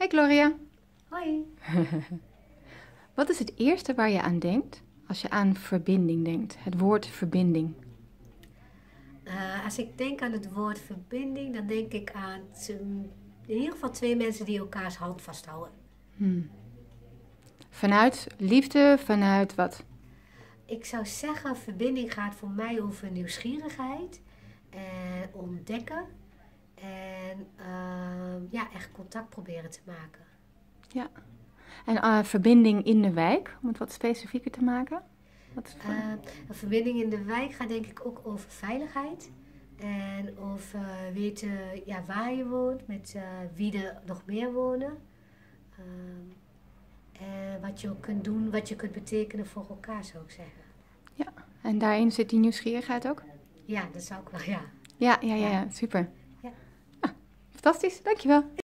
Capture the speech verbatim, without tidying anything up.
Gloria. Hoi. Wat is het eerste waar je aan denkt als je aan verbinding denkt? Het woord verbinding. Uh, als ik denk aan het woord verbinding, dan denk ik aan in ieder geval twee mensen die elkaars hand vasthouden. Hmm. Vanuit liefde, vanuit wat? Ik zou zeggen, verbinding gaat voor mij over nieuwsgierigheid en ontdekken en uh, ja, echt contact proberen te maken. Ja. En uh, verbinding in de wijk, om het wat specifieker te maken? Wat is uh, een verbinding in de wijk gaat denk ik ook over veiligheid. En over uh, weten ja, waar je woont, met uh, wie er nog meer wonen. Uh, en wat je ook kunt doen, wat je kunt betekenen voor elkaar, zou ik zeggen. Ja, en daarin zit die nieuwsgierigheid ook? Ja, dat zou ik wel, ja. Ja, ja, ja, ja. Super. Ja. Ah, fantastisch, dankjewel.